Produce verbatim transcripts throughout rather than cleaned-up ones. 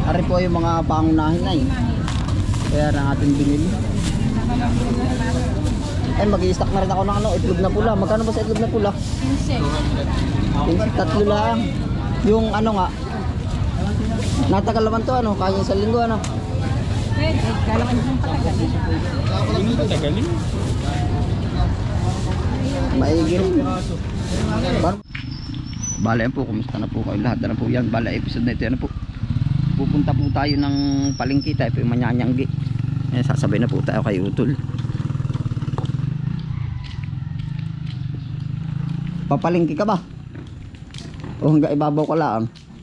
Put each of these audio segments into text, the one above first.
Ari po yung mga pangunahin na eh. Kaya na ating binili. Ay, mag-i-stock na rin ako ng ano, itlog na pula. Magkano ba sa itlog na pula? fifteen. Tatlo lang. Yung ano nga, natagal naman to ano, kaya sa linggo ano. Pwede, kailangan yung patagalin. Hindi patagalin. Maigil. Bale yan po, kumusta na po kayo lahat? Ano po yan? Bale episode na ito, ano po? Pupunta po tayo ng palengke, tayo po yung manyanyanggi. Eh, sasabay na po tayo kay Utol. Papalengke ka ba? O hanggang ibabaw ka lang?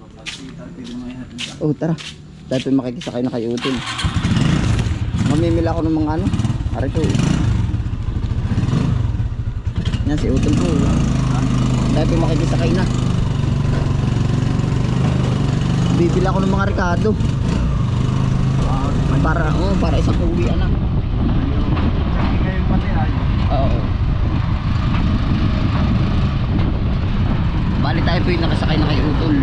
O tara, tayo po makikisakay na kay Utol. Mamimila ako ng mga ano, ari po. Yan si Utol po. Tayo po makikisakay na. Bibili ako ng mga Ricardo. Para, oh, para isang uwian na. Oo. Bali tayo po yung nakasakay na kay Utol.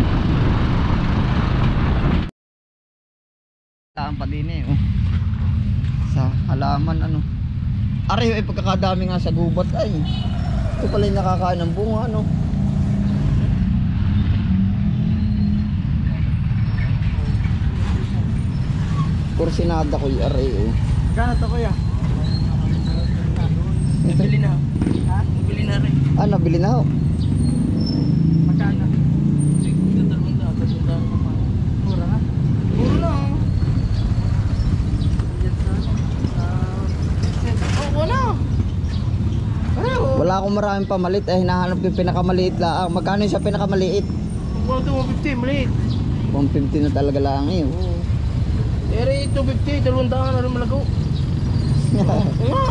Taan pa din eh, oh. Sa halaman ano. Areho ay pagkakadami nga sa gubat ay. Ito pala yung nakakain ng bunga ano. Kursinada ko yung areho. Gano'n to kuya? Nabili na. Ha? Nabili na rin. Ah, nabili na ho. Magkano? Tatalong daw, tatalong daw naman. Mura nga? Mura na oh. Oh, wala. Wala akong maraming pamalit eh, hinahanap yung pinakamaliit lang. Magkano yung sa pinakamaliit? Wala ito, one fifty, maliit. one fifty na talaga lang eh. Oo. Eri, two fifty, dalawang daan na rin malago. Oo nga.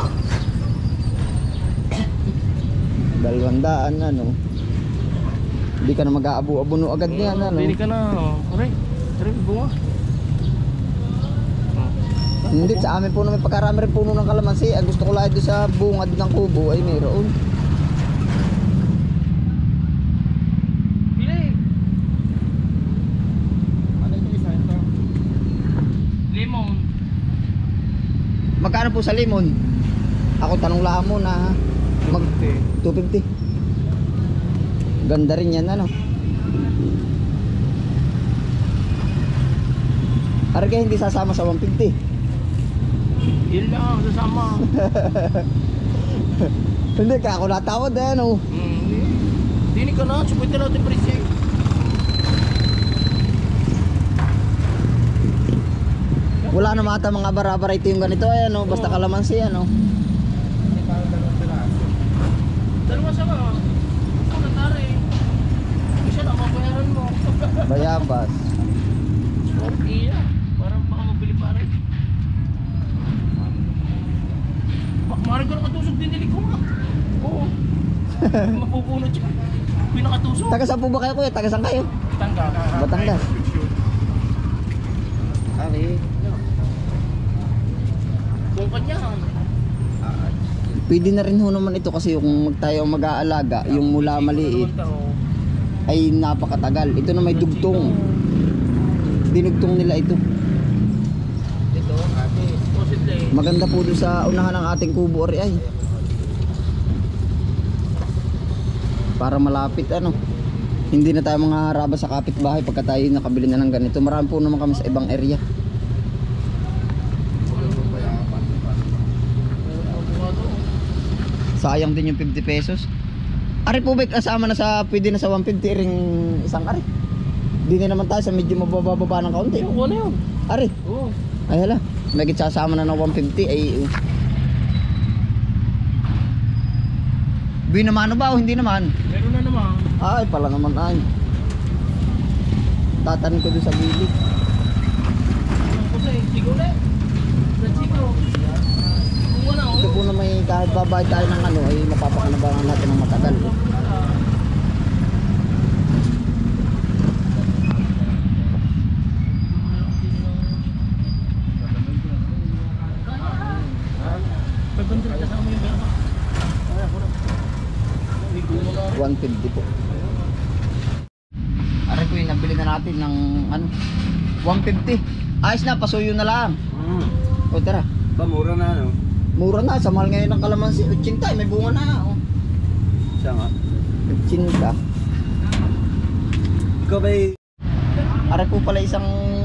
Dalawang daan ano. Hindi ka na mag-aabu-abuno agad niyan ano. Hindi ka na. Aray, aray, bunga. Hindi, sa amin po na may pagkarami rin puno ng kalamansi. Ang gusto ko lang doon sa bungad ng kubo ay mayroon. Pili. Ano ito isa ito? Lemon. Magkano po sa limon? Ako tanong lang mo na mag two fifty. Ganda rin yan ano. Arga hindi sasama sa one fifty. Yun lang, sasama. Hindi ka ako natawad eh ano. Hmm, hindi ka na, subutin natin presyo. Wala na mata mga barabara ito yung ganito eh ano. Basta kalamansi ano. Dalawa sa mga. Ano tari? Isa na mabayaran mo. Bayabas. Iya, parang baka mabili pa rin. Maring ka nakatusok din nilig ko nga. Oo. Mapupunod siya. Pinakatusok. Taga saan po ba kayo kuya? Taga saan kayo? Batangas. Batangas. Ari. Bungkad niya. Pwede na rin ho naman ito kasi yung tayo mag-aalaga, yung mula maliit ay napakatagal. Ito na may dugtong. Dinugtong nila ito. Ito, ate. Posible. Maganda po doon sa unahan ng ating kubo ori ay. Para malapit ano. Hindi na tayo mga haraba sa kapitbahay pagka tayo nakabili na ng ganito. Marami po naman kami sa ibang area. Sayang din yung fifty pesos. Ari po ba kasama na sa pwede na sa one fifty ring isang ari. Hindi na naman tayo sa medyo mabababa ng kaunti. Oo, ano yun? Ari. Oo. Ay hala. May sasama na ng one fifty ay uh. Binamano ba o hindi naman? Meron na naman. Ay pala naman ay. Tatanin ko doon sa gilid. Ang kusay, sigaw na. Sigaw. Kung wala, Ito po na may kahit babayad tayo ng ano ay mapapakinabangan natin ng matagal. one fifty po. Aray ko yung nabili na natin ng ano one fifty. Ayos na, pasuyo na lang. Hmm. O tara. Ba, mura na ano? Mura na, sa mahal ngayon ng kalamansi. eighty, may bunga na. Oh. Siya nga. eighty. Ikaw ba'y... Are po pala isang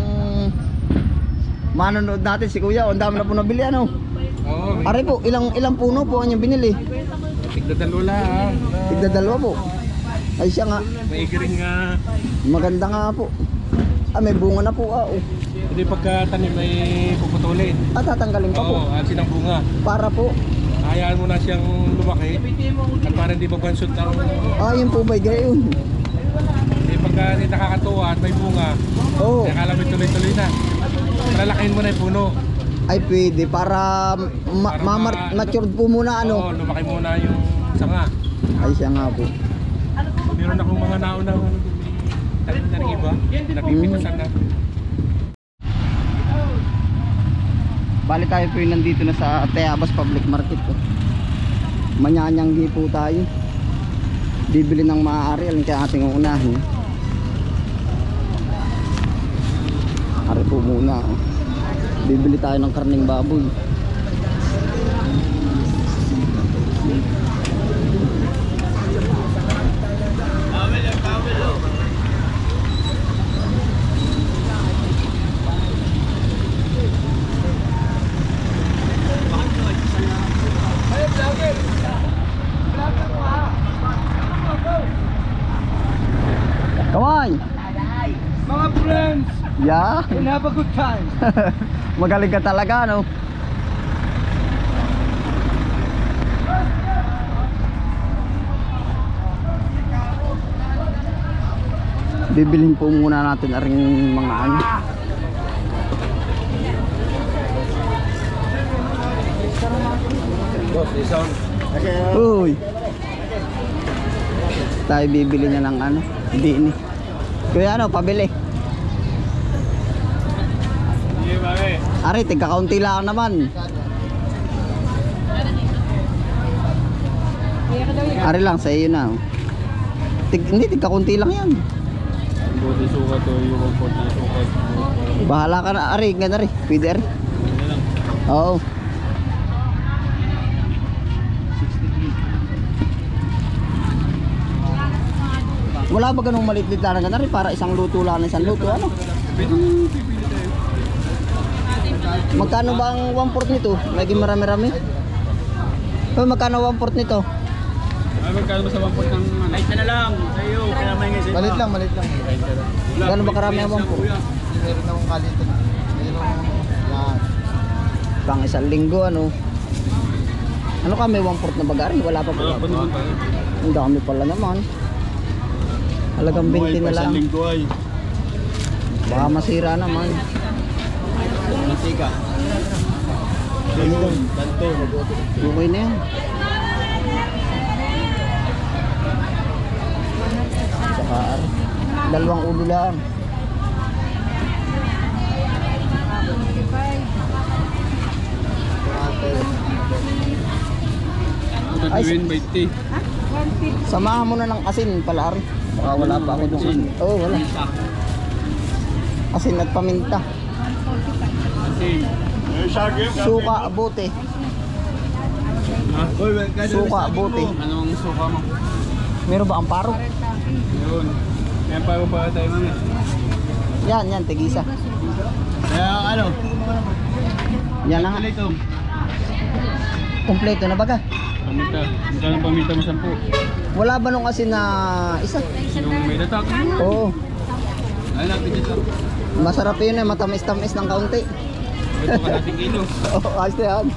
manonood natin si Kuya. Ang dami na po nabili ano. Oo. Are po, ilang ilang puno po ang inyong binili? Tigdadalo lang. Tigda dalawa po. Ay siya nga. May igiring nga. Maganda nga po. Ah, may bunga na po. Ah, oh. Hindi pagkatanim may puputulin. Ah, tatanggalin pa po. Oo, alsin ang bunga. Para po. Hayaan mo na siyang lumaki. At para hindi pagbansot ang... Ah, yun po ba gayon? Hindi pagka hindi nakakatuwa at may bunga. Oo. Kaya kala mo tuloy-tuloy na. Malalakihin mo na yung puno. Ay pwede para ma Para mamar ma- matured po muna Oo, ano. lumaki muna yung sanga. Ay siya nga po. Meron akong mga naunang tanim na rin iba. Napipitasan na. Bali tayo po yung nandito na sa Tayabas Public Market po. Manyanyanggi po tayo. Bibili ng maaari. Alin kaya ating uunahin. Ari po muna. Oh. Bibili tayo ng karning baboy. Kaway! Mga friends! Yeah! We'll have a good time! Magaling ka talaga no. Bibilhin po muna natin ang mga ano. Boss, isang... Uy. Tayo bibili niya ng ano, hindi ini. Kuya ano, pabili. Hindi ba eh? Ari, tigka-kaunti lang naman. Ari lang, sa iyo na. Tig, hindi, tigka-kaunti lang yan. Buti sukat o yung konti sukat. Bahala ka na, Ari, ganda rin. Pwede Ari. Oo. Wala ba ganung maliit-liit lang na ganda rin? Para isang luto lang, isang luto, ano? Magkano ba ang one fourth nito? Lagi marami-rami? Oh, magkano one fourth nito? Ay, magkano ba sa wampot ng... Ay, na lang! Sa'yo, kaya may nga sa'yo. Malit lang, malit lang. Gano'n ba karami ang one fourth? Meron akong kalito. Meron yan. Pang isang linggo, ano? Ano ka, may one fourth na bagari? Wala pa Wala pala. pa naman tayo. Ang dami pala naman. Halagang twenty na lang. linggo ay. Baka masira naman. Mantika. Limon, kanton. Okay na yan. Saka, dalawang ulo lang. Ay, Gagawin by tea. Samahan mo na ng asin pala, Ari. Baka wala pa ako doon. Oo, oh, wala. Asin at paminta. Kasi... Suka, bote. Ha? Suka, bote. Anong suka mo? Meron ba ang paro? Yun. Yan pa pa tayo mamaya. Yan, yan, tigisa. Kaya ano? Yan na nga. Ito. Kompleto na baga. Pamita. Magkano pamita mo sampu? Wala ba nung asin na isa? Yung may datak. Oo. Ay, natin dito. Masarap yun eh, matamis-tamis ng kaunti. Ito ka natin kilo. Oo, ayos na yan.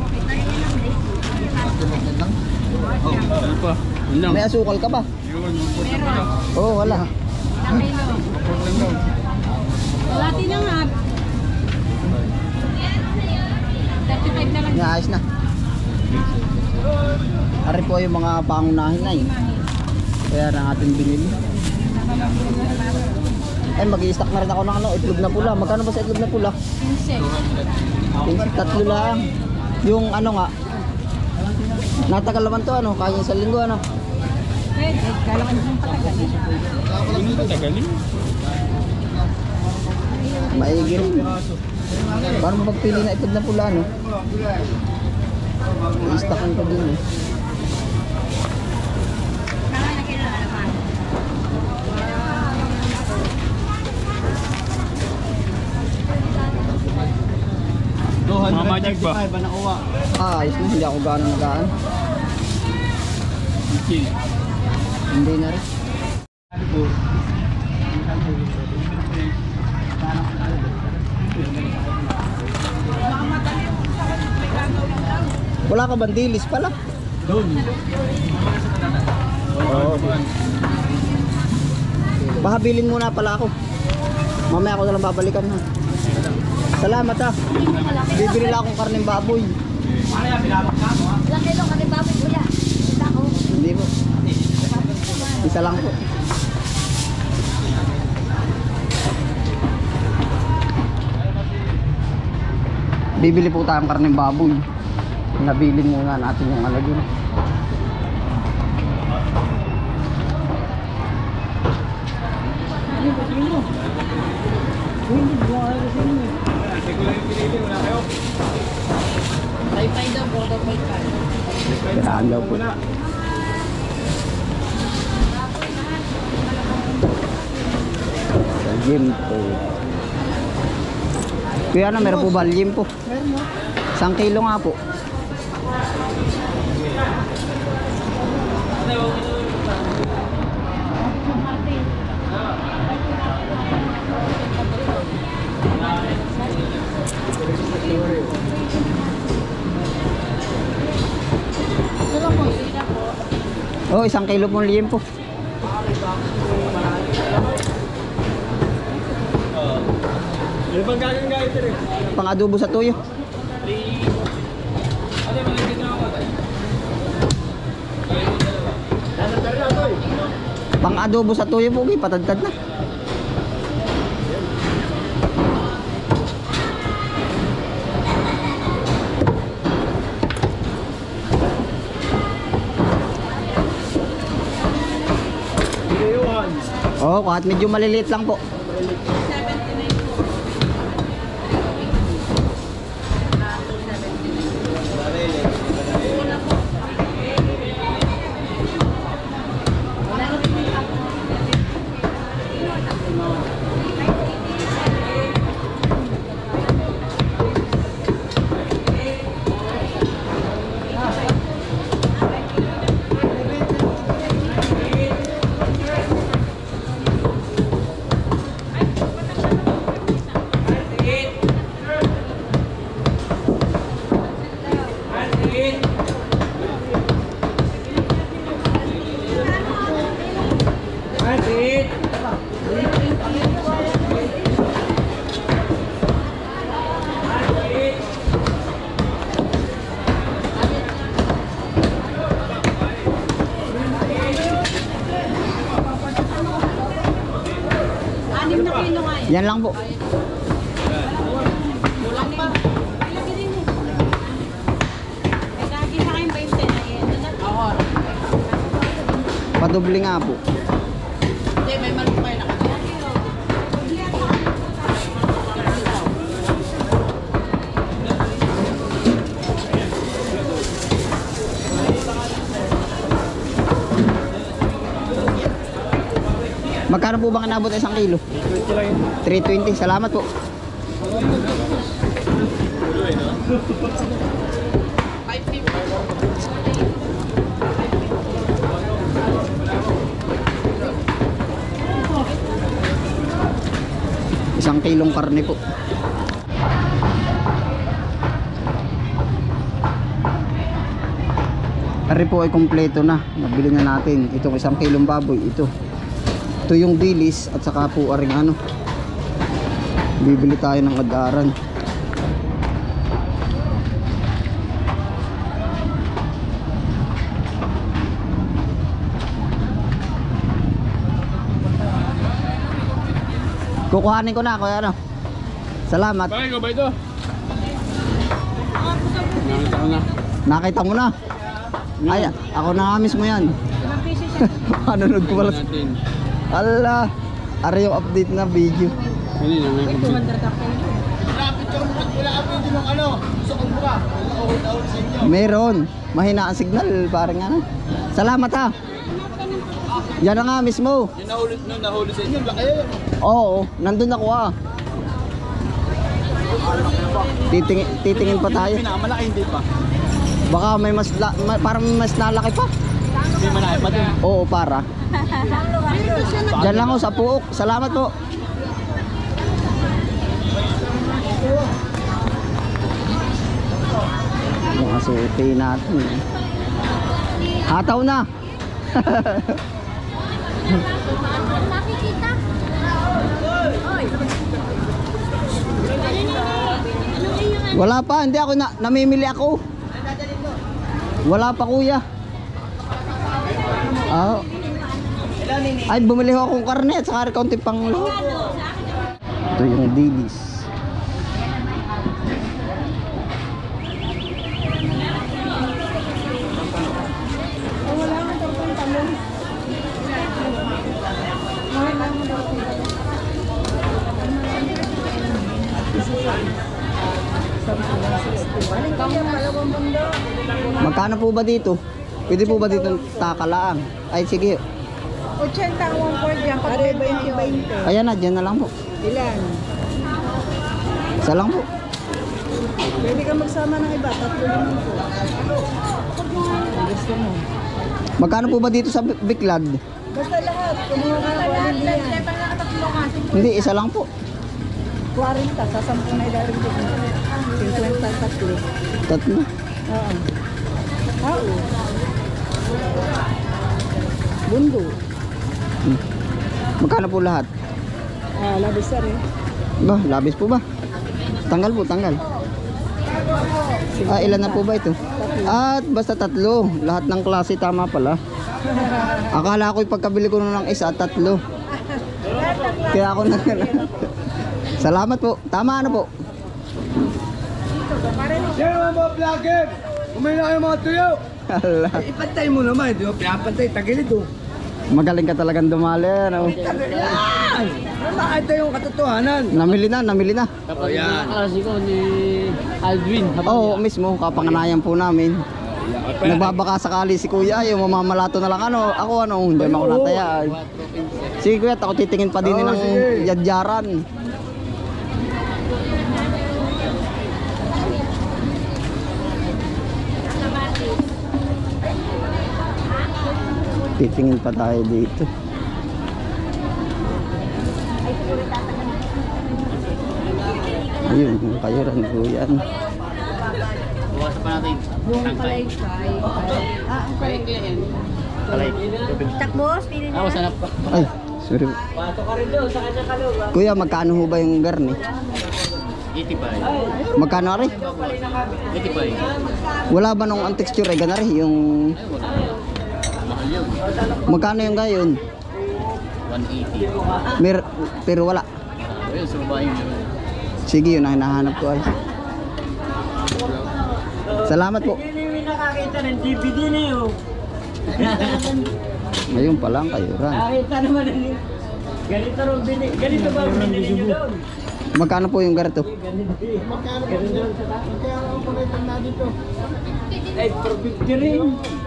Oh, ano pa? Yun lang. May asukal ka ba? Yun, mapot lang pala. Oo, wala. Mapot lang daw. Lati na nga. thirty-five na lang. Nga, ayos na. Ari po yung mga pangunahin na yun. Kaya na ating binili. Ay, mag-i-stock na rin ako ng ano, itlog na pula. Magkano ba sa itlog na pula? fifteen. Tatlo lang. Yung ano nga, natagal naman to ano, kaya sa linggo ano. Eh, eh, kala ko yung patagal. Ano ba tagalin? Maigi rin. Parang pagpili na itod na pula, no? I-stackan ko din, eh. Mga magic ba? Ah, ayos na. Hindi ako gaano nagaan. Chill. Hindi na rin. Wala ka bandilis pala. Doon. Oo. Bahabilin muna pala ako. Mamaya ako na lang babalikan, ha. Salamat, ha. Bibili lang akong karneng baboy. Ilang kilo ka rin baboy kuya? Isa ko. Hindi po. Isa lang po. Bibili po tayong karneng baboy. Nabilin muna natin yung alagin. Pay-pay daw, border pay-pay. Kailangan daw po. Gym po. Kuya na, meron po ba gym po? Isang kilo nga po. Oh, isang kilo pong liempo. Ano bang gagawin nga ito rin? Pang adobo sa tuyo. Ano yung mga ginawa? Pang adobo sa tuyo po, okay, patadtad na. Oh, kahit medyo maliliit lang po. Anim na kilo nga yan. Yan lang po. Kulang pa. Ilagay din eh. Eh, lagi sa akin twenty na yan. Oo. Padoble nga po. Hindi, may malupay na kami. Magkano po bang inabot isang kilo? three twenty. Salamat po. five fifty. Isang kilong karne po. Ari po ay kumpleto na. Nabili na natin itong isang kilong baboy. Ito. Ito yung dilis at saka po aring ano. Bibili tayo ng adaran. Kukuhanin ko na, kuya ano. Salamat. Bakit ko ba ito? Nakita mo na. Ay, ako na mismo yan. Ilang piso siya? Manunod ko pala. Natin. Ala, ari yung update na video. Hindi na, may two hundred ang kilo. Meron. Mahina ang signal, parang ano. Salamat ha. Yan na nga mismo. Yung nahuli, nung nahuli sa inyo, laki yun. Oo, nandun ako ah. Titingin, titingin pa tayo. Pinakamalaki, hindi pa. Baka may mas, la, ma, parang may mas nalaki pa. May malaki pa dun. Oo, para. Diyan lang ako sa puok. Salamat po. Yung asuti natin. eh. Hataw na. Nakikita. Oy. Wala pa, hindi ako na, namimili ako. Wala pa kuya. Ah. Ay, bumili ako akong karne at saka kaunti pang luto. Ito yung dilis. Magkano po ba dito? Pwede po ba dito takalaang? Ay sige. eighty ang one quart yan. Pare, twenty twenty. Ayan na, dyan na lang po. Ilan? Isa lang po. Pwede ka magsama ng iba. Tatlo naman po. Gusto mo. Magkano po ba dito sa Bi- Biklad? Basta lahat. Kumuha ka ng quality yan. Hindi, isa lang po. forty. Sa sampu na ilalim ko. fifty tatlo. Tatlo. Oo. Oo. Bundo. Hmm. Magkano po lahat? Ah, labis na rin. Ba, labis po ba? Tanggal po, tanggal. Ah, ilan na po ba ito? At basta tatlo. Lahat ng klase tama pala. Akala ko pagkabili ko na ng isa, tatlo. Kaya ako na. Salamat po. Tama na po. Yan mga mga vlogger! Kumain na kayo mga tuyo! Hala. Ipantay mo naman, di ba? Pinapantay, tagilid oh. Magaling ka talagang dumali. Ano? Yan! Nakakita yung katotohanan. Namili na, namili na. Oh, yan. Klasiko ni Aldwin. Oo, mismo. Kapanganayan po namin. Nagbabaka sakali si kuya. Yung mamamalato na lang ano. Ako ano, hindi mo ako nataya. Sige kuya, ako titingin pa din Oo, ng sige. yadyaran. Titingin pa tayo dito. Ayun, yung kayuran po yan. Buwasan pa natin. Yung palay fry. Ah, ang palay. Palay. Takbos, pili Ako, sanap pa. Ay, sorry. Pato ka rin doon sa kanya kaluba. Kuya, magkano ho ba yung garni? eighty-five. Magkano rin? eighty-five. Wala ba nung ang texture ay ganari? Yung... Mahal yun. Magkano yung gayon? one eighty. Mer pero wala. Ayun, sa babae yun. Sige, yun ang hinahanap ko ay. Salamat po. Hindi nakakita ng D V D niyo. Ngayon pa lang kayuran. Nakakita naman ng ganito rin bini. Ganito ba ang binili niyo doon? Magkano po yung garito? Magkano po dito? Magkano ang pagkaitan na dito? Ay, for fifty rin.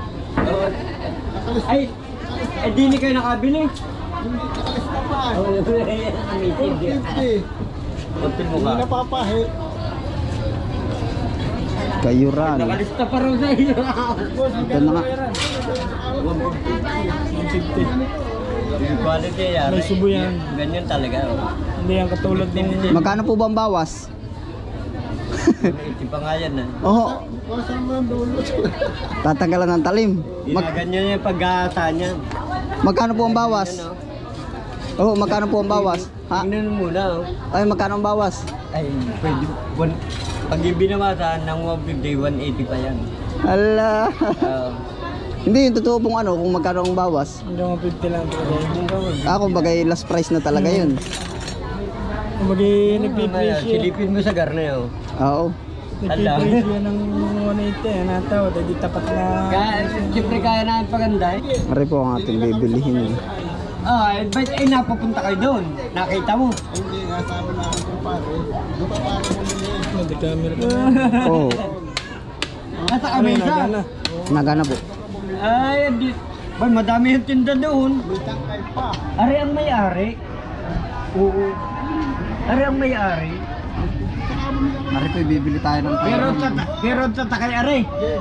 Ay, ay di ni kayo nakabili. Nakalista pa eh. Amazing. fifty. Kuntin mo Hindi ka. napapahit. Kayuran. Nakalista pa rin sa iyo. Ito na nga. Yung quality yan. May subo yan. Ganyan talaga. Oh. Hindi yan katulad ng... Magkano po ba ang bawas? Iti pa nga yan. ah. Oo, Basta mo ang dulo. tatanggalan ng talim. Mag Ginaganyan yung pagkata niya. magkano po ang bawas? Yan, oh. Oo, magkano po ang bawas? Ha? Tingnan mo muna. Oh. Ay, magkano ang bawas? Ay, pwede. One, pag yung binawasa ng one fifty, one eighty pa yan. Hala. Uh, Hindi, yung totoo pong ano, kung magkano ang bawas. Hindi mo fifty lang talaga. Ako, bagay last price na talaga yun. Kumagay nagpiprecio. Silipin mo sa garne. Oh. Oo. Nagpiprecio yan ng one eighty. Nataw, hindi tapat na... Kaya, siyempre kaya namin paganda eh. Mari po ang ating bibilihin. Ah, eh, ba't eh napapunta kayo doon? Nakita mo? Hindi nga Kaya sabi na ako kung pare, doon ka pare mo nila. Hindi camera ka. Oo. Nasa kamisa. Nagana po. Ay, di. Bay, madami yung tinda doon. May tangkay pa. Ari ang may-ari. Oo. Ari ang may-ari. Mari po, bibili tayo ng Pero sa pero sa takay ari.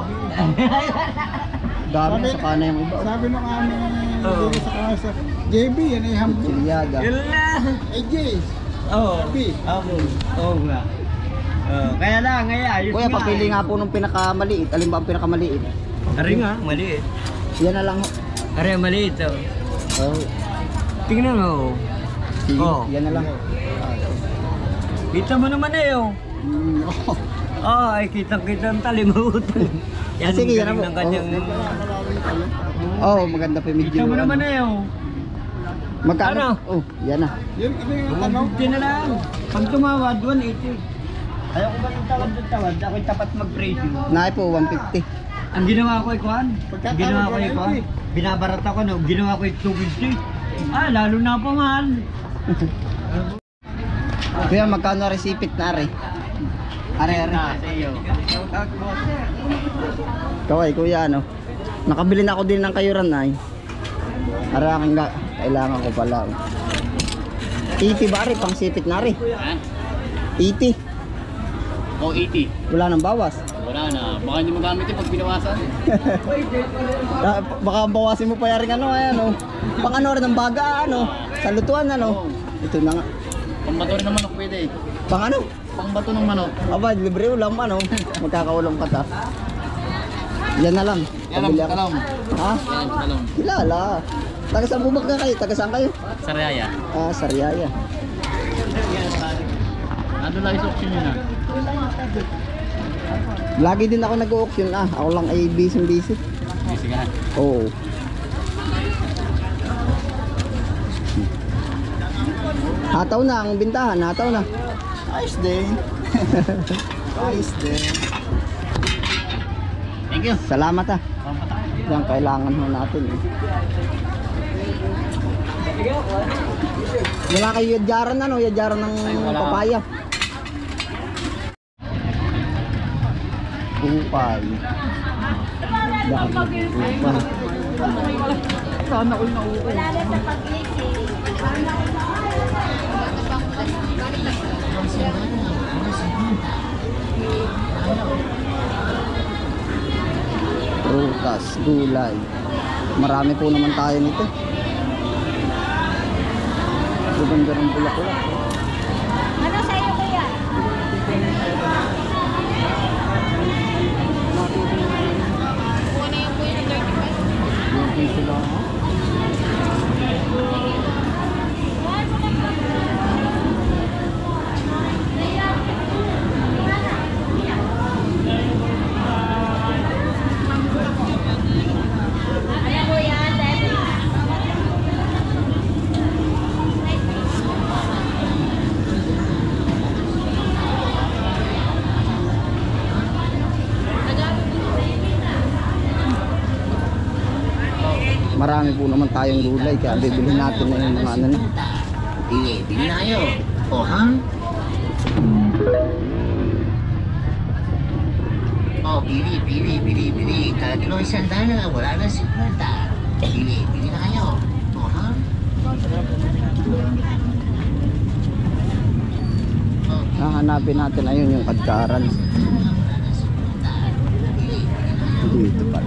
Dami sa kana yung iba. Sabi nung aming Oo. dito sa klase, J B, yan ay hambog. Chilyada. Ila. Ay, J. Oo. B. Oo. Oo nga. Oh, kaya lang, kaya ayos Kuya, nga papili eh. nga po nung pinakamaliit. Alin ba ang pinakamaliit? Ari nga, maliit. Yan na lang ho. Ari, maliit. Oh. Oh. Tingnan mo. Sige, Oo. yan na lang. Kita mo naman eh, oh. Mm, oh. Oo, ay kitang-kita ang talimutan. Yan Sige, yan ang na galing po. ng kanyang... Oh, maganda pa yung medyo. Kita mo naman ano. eh, oh. Magkano? Ano? Oh, yan na. Yun, ano yung tanong? Hindi na lang. Pag tumawad, one eighty. Ayaw ko ba yung tawad ng tawad? Ako'y tapat mag-radio. Naay po, one fifty. Ang ginawa ko ay kuhan. Pagkatawad, Ang ginawa ko ay one kuhan. eighty. Binabarat ako, no? Ginawa ko ay two fifty. Ah, lalo na pa mahal. Kuya, magkano resipit na are? Are, are. Sa iyo. Kaway, kuya, ano? Nakabili na ako din ng kayuran na eh. Are, aking ga- kailangan ko pala. eighty ba are? Pang sipit na are. eighty. O, eighty. Wala nang bawas. Wala na. Baka hindi magamit yung pag binawasan. Ah, baka bawasin mo pa yaring ano, ayan, oh. Pang ano rin ng baga, ano? Sa lutuan, ano? Ito na nga. Pambato rin ng manok pwede eh. Pang ano? Pangbato ng manok. Aba, libre ulam, ano? Magkakaulam ka ta. Yan na lang. Yan Pabili ang ako. talong. Ha? Yan ang talong. Kilala. Taga saan bumag na kayo? Taga saan kayo? Saraya. Ah, Sariaya. Ano lang yung auction yun ah? Lagi din ako nag-auction ah. Ako lang ay busy-busy. Sige nga. Oo. Hataw na ang bintahan, hataw na. Ayos din. Ayos din. Thank you. Salamat ah. Pampatak. Yan kailangan ho natin eh. Wala kayo yadyaran ano, yadyaran ng wala. papaya. Upay. Dami. Upay. Sana all na upay. Prutas, gulay. Marami po naman tayo nito. Ganda ng bulak-bulak. Ano sa iyo, kuya? Kuha na yung kuya ng thirty-five. Yung piso lang. Ano kuya? Debit. Marami po naman tayong gulay kaya bibilhin natin na yung mga ano na. Pili, pili na kayo. O, ha? O, pili, pili, pili, pili. Tatlo isang dana, wala na sikwenta. Pili, pili na kayo. O, ha? Hahanapin natin ayun yung kadkaran. Dito pala.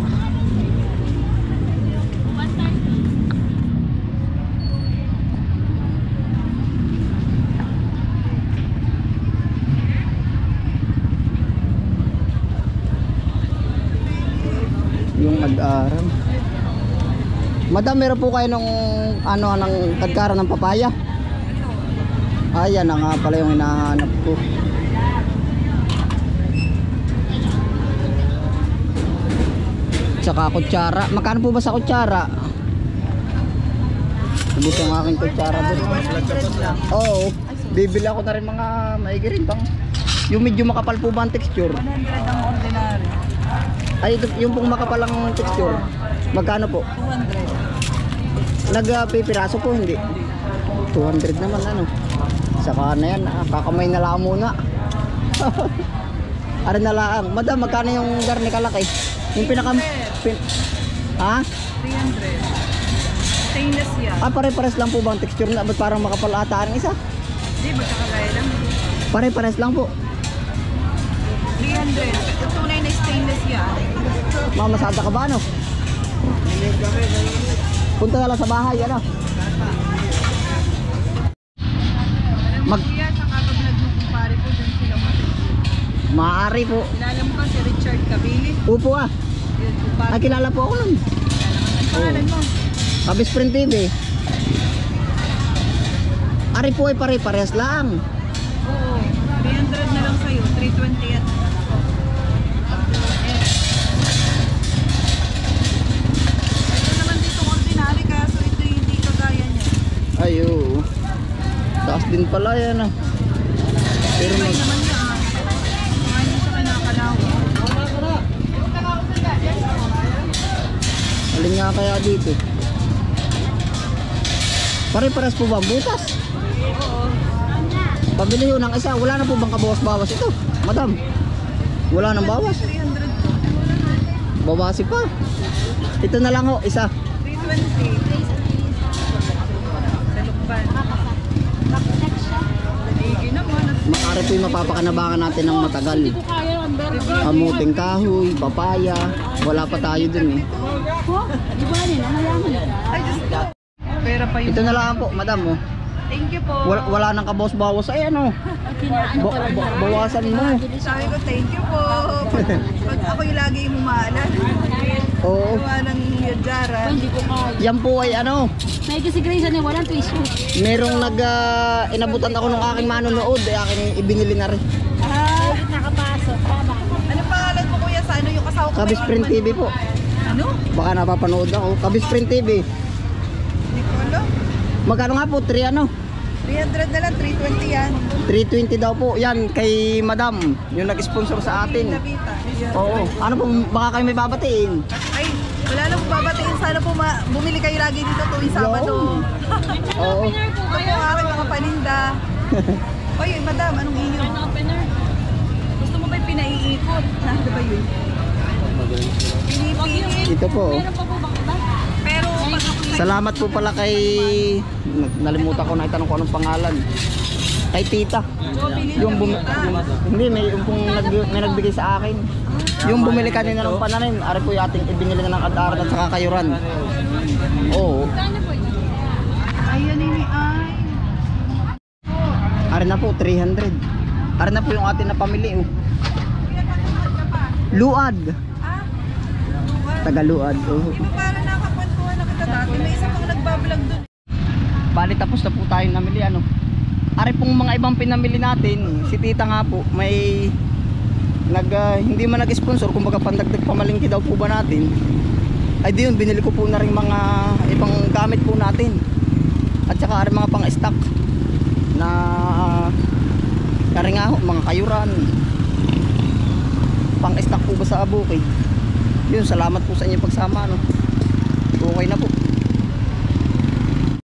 Yung nag-aral. Madam, meron po kayo nung ano ng kadkaran ng papaya? Ayan na nga pala yung hinahanap ko. Tsaka kutsara. Magkano po ba sa kutsara? Ubus yung aking kutsara doon. Oo. Bibili ako na rin mga maigi rin bang. Yung medyo makapal po ba ang texture? one hundred ang ordinary. Ay, ito, yung pong makapalang texture. Magkano po? two hundred. Nagpipiraso po hindi? two hundred naman ano. Saka na yan, ah, kakamay na lang muna. Ara na lang. Madam, magkano yung garni kalaki? Yung pinaka... Pin, ha? three hundred. Stainless yan. Ah, pare-pares lang po ba ang texture na? Ba't parang makapal ata ang isa? Hindi, magkakagaya lang. Pare-pares lang po. three hundred. Yung tunay na stainless yan. Mamasada ka ba ano? Punta na lang sa bahay, ano? Mag... Kuya, sa kakablog mo kumpare po, dun sila mo. Maaari po. Kilala mo ka si Richard Cabili? Upo ah. Yun, kumpare. Ay, kilala po ako nun. Ang pangalan mo? Kabis Print T V. Ari po ay pare-parehas lang. Oo. three hundred na lang sa'yo. three twenty yan. Ito naman dito ordinary kaso ito hindi kagaya niya. Ay, oo. Taas din pala yan ah. Pero May mag... naman yan. Mga niya sa kinakalawa. Alin nga kaya dito? Pare-pares po ba ang butas? Oo. Pabili yun ng isa. Wala na po bang kabawas-bawas ito? Madam, wala nang bawas. three hundred. Babasi pa. Ito na lang ho, isa. three twenty. Sa lukban. Daligi naman. Makari po yung mapapakanabangan natin ng matagal. Kamuting kahoy, papaya. Wala pa tayo dun eh. Ay, Diyos ko. Pera pa yung... Ito na lang po, madam oh. Thank you po. Wala, wala nang kabawas-bawas. Ay ano, ba- ba- bawasan mo. Sabi ko, thank you po. Pag, pag ako yung lagi yung umaalan. Oo. Gawa ng yadyara. Yan po ay ano, May kasi Grace ano, walang tuition. merong nag ah, inabutan ako ng aking manonood, ay aking ibinili na rin. Ah, Nakapasok. Tama. ano pangalan mo kuya sa ano yung kasawa ko? Kabis Print T V po. Ano? Baka napapanood ako. Kabis Print T V. Hindi ko alam. Magkano nga po? three ano? three hundred na lang, three twenty yan. three twenty daw po. Yan kay Madam, yung nag-sponsor sa atin. Nabita. Yan. Oo. Ano po, baka kayo may babatiin. Ay, wala nang babatiin. Sana po ma- bumili kayo lagi dito tuwing Sabado. Oo. Ito po ang aking mga paninda. Oy, madam, anong inyo? Gusto mo ba'y pinaiikot? Nasa ba yun? Pinipili. Ito po. oh. Meron pa po bang iba? Pero pag ako Salamat po pala kay... Nalimutan ko na itanong ko anong pangalan. Kay Tita. Yung bumi... Hindi, may yung pong nag, may nagbigay sa akin. Yung bumili kanina ng pananin, ari po yung ating ibinili na ng adaran at saka kayuran. Oo. Ayan ini ay. Ari na po, three hundred. Ari na po yung atin na pamili. Oh. Luad. Ah, Taga Luad. Oh. di ba para nakakwentuhan na kita dati? May isa pang nagbablog doon. Bali tapos na po tayo namili ano. Ari pong mga ibang pinamili natin, si Tita nga po may nag ah, hindi man nag-sponsor, kumbaga pandagdag pamalingki daw po ba natin. Ay di yun, binili ko po na rin mga ibang gamit po natin. At saka ari mga pang-stock na kari nga ho, mga kayuran. Pang-stock po ba sa bukid. Yun, salamat po sa inyong pagsama no. Okay na po.